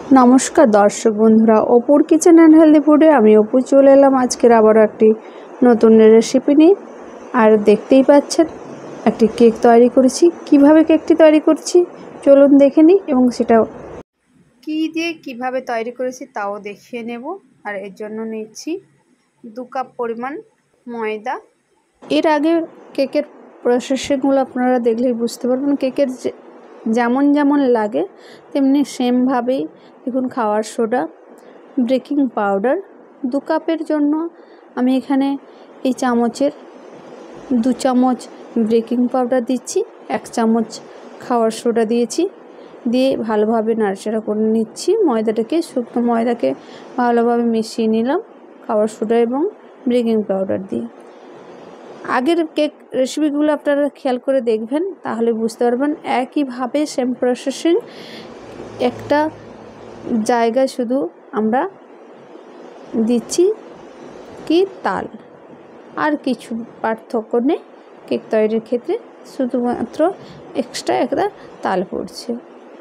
নমস্কার দর্শক বন্ধুরা, অপুর কিচেন অ্যান্ড হেলদি ফুডে আমি অপু চলে এলাম আজকের আবারও একটি নতুন রেসিপি নিয়ে। আর দেখতেই পাচ্ছেন একটি কেক তৈরি করেছি। কিভাবে কেকটি তৈরি করছি চলুন দেখে নিই, এবং সেটা কী দিয়ে কিভাবে তৈরি করেছি তাও দেখিয়ে নেব। আর এর জন্য নিচ্ছি 2 কাপ পরিমাণ ময়দা। এর আগে কেকের প্রসেসিংগুলো আপনারা দেখলেই বুঝতে পারবেন। কেকের যেমন যেমন লাগে তেমনি সেমভাবেই দেখুন। খাওয়ার সোডা, বেকিং পাউডার 2 কাপের জন্য আমি এখানে এই চামচের 2 চামচ বেকিং পাউডার দিচ্ছি, 1 চামচ খাওয়ার সোডা দিয়েছি, দিয়ে ভালোভাবে নাড়াচাড়া করে নিচ্ছি। ময়দাটাকে, শুকনো ময়দাকে ভালোভাবে মিশিয়ে নিলাম খাওয়ার সোডা এবং বেকিং পাউডার দিয়ে। আগের কেক রেসিপিগুলো আপনারা খেয়াল করে দেখবেন, তাহলে বুঝতে পারবেন একইভাবে সেম প্রসেসিং। একটা জায়গায় শুধু আমরা দিচ্ছি কি তাল, আর কিছু পার্থক্য নেই কেক তৈরির ক্ষেত্রে, শুধুমাত্র এক্সট্রা একটা তাল পড়ছে।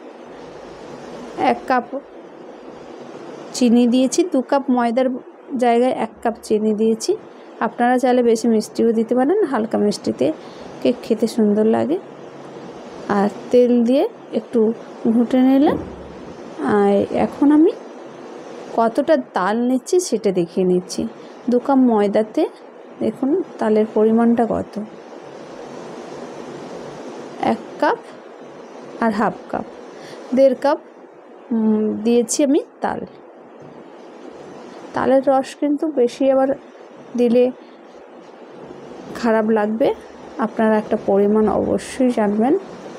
1 কাপ চিনি দিয়েছি, 2 কাপ ময়দার জায়গায় 1 কাপ চিনি দিয়েছি। আপনারা চাইলে বেশি মিষ্টিও দিতে পারেন, হালকা মিষ্টিতে কেক খেতে সুন্দর লাগে। আর তেল দিয়ে একটু ঘুটে নিলাম। আর এখন আমি কতটা তাল নিচ্ছি সেটা দেখিয়ে নিচ্ছি। 2 কাপ ময়দাতে দেখুন তালের পরিমাণটা কত, 1 কাপ আর হাফ কাপ, 1.5 কাপ দিয়েছি আমি তাল। তালের রস কিন্তু বেশি আবার দিলে খারাপ লাগবে, আপনারা একটা পরিমাণ অবশ্যই জানবেন।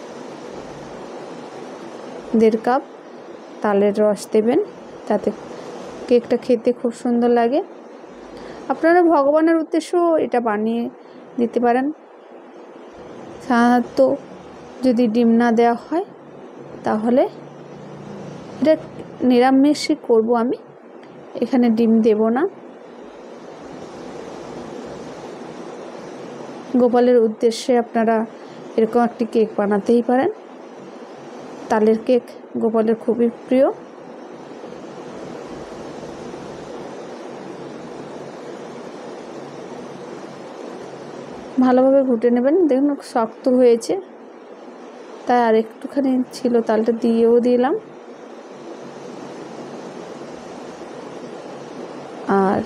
1.5 কাপ তালের রস দেবেন, তাতে কেকটা খেতে খুব সুন্দর লাগে। আপনারা ভগবানের উদ্দেশ্যেও এটা বানিয়ে দিতে পারেন। সাধারণত যদি ডিম না দেওয়া হয় তাহলে এটা নিরামিষই করব আমি, এখানে ডিম দেব না। গোপালের উদ্দেশ্যে আপনারা এরকম একটি কেক বানাতেই পারেন। তালের কেক গোপালের খুবই প্রিয়। ভালোভাবে ঘুটে নেবেন। দেখুন শক্ত হয়েছে, তাই আর একটুখানি ছিল, তালটা দিয়েও দিলাম। আর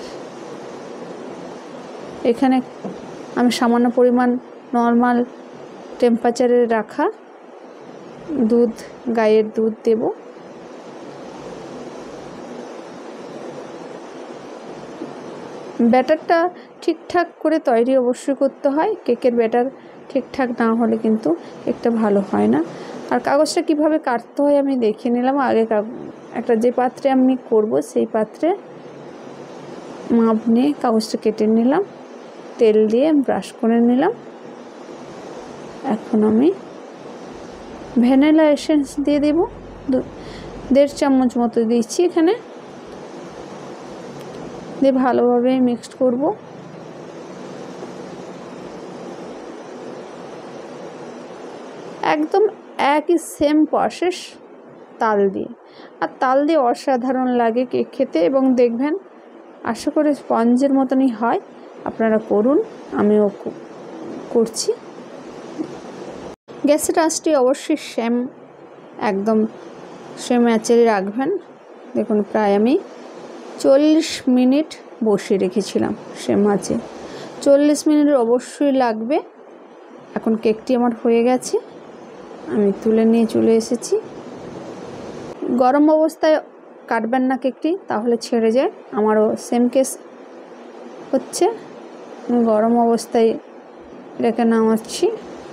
এখানে আমি সামান্য পরিমাণ নর্মাল টেম্পারেচারে রাখা দুধ, গাইয়ের দুধ দেব। ব্যাটারটা ঠিকঠাক করে তৈরি অবশ্যই করতে হয়। কেকের ব্যাটার ঠিকঠাক না হলে কিন্তু কেকটা ভালো হয় না। আর কাগজটা কিভাবে কাটতে হয় আমি দেখিয়ে নিলাম। আগে একটা যে পাত্রে আমি করব সেই পাত্রে মাপ নিয়ে কাগজটা কেটে নিলাম, তেল দিয়ে ব্রাশ করে নিলাম। এখন আমি ভ্যানিলা এসেন্স দিয়ে দেব, 1.5 চামচ মতো দিচ্ছি এখানে, দিয়ে ভালোভাবে মিক্সড করব। একদম একই সেম প্রসেস তাল দিয়ে। আর তাল দিয়ে অসাধারণ লাগে কেক খেতে, এবং দেখবেন আশা করি স্পঞ্জের মতনই হয়। আপনারা করুন, আমিও করছি। গ্যাসের আঁচটি অবশ্যই একদম সেম আঁচে রাখবেন। দেখুন প্রায় আমি 40 মিনিট বসিয়ে রেখেছিলাম সেম আঁচে। 40 মিনিট অবশ্যই লাগবে। এখন কেকটি আমার হয়ে গেছে, আমি তুলে নিয়ে চলে এসেছি। গরম অবস্থায় কাটবেন না কেকটি, তাহলে ছেড়ে যায়। আমারও সেম কেস হচ্ছে, আমি গরম অবস্থায় রেখে নামাচ্ছি।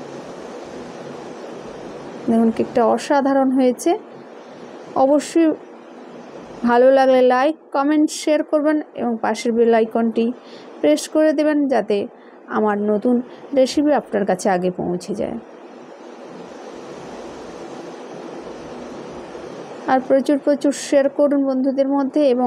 দেখুন কেকটা অসাধারণ হয়েছে। অবশ্যই ভালো লাগলে লাইক, কমেন্ট, শেয়ার করবেন এবং পাশের বেল আইকনটি প্রেস করে দেবেন, যাতে আমার নতুন রেসিপি আপনার কাছে আগে পৌঁছে যায়। আর প্রচুর প্রচুর শেয়ার করুন বন্ধুদের মধ্যে, এবং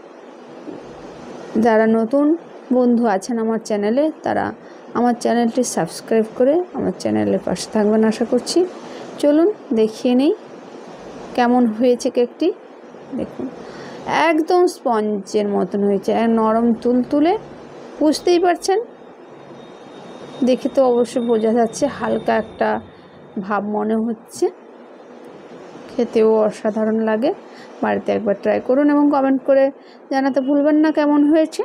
যারা নতুন বন্ধু আছেন আমার চ্যানেলে, তারা আমার চ্যানেলটি সাবস্ক্রাইব করে আমার চ্যানেলের পাশে থাকবেন আশা করছি। চলুন দেখিয়ে নিই কেমন হয়েছে কেকটি। দেখুন একদম স্পঞ্জের মতন হয়েছে, আর নরম তুলতুলে, বুঝতেই পারছেন, দেখে তো অবশ্যই বোঝা যাচ্ছে, হালকা একটা ভাব মনে হচ্ছে, খেতেও অসাধারণ লাগে। বাড়িতে একবার ট্রাই করুন এবং কমেন্ট করে জানাতে ভুলবেন না কেমন হয়েছে।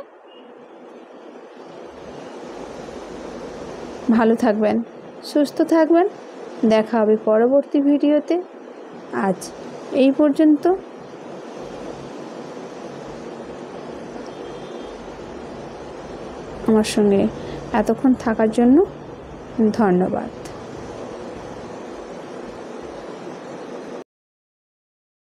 ভালো থাকবেন, সুস্থ থাকবেন, দেখা হবে পরবর্তী ভিডিওতে। আজ এই পর্যন্ত। আমার সঙ্গে এতক্ষণ থাকার জন্য ধন্যবাদ।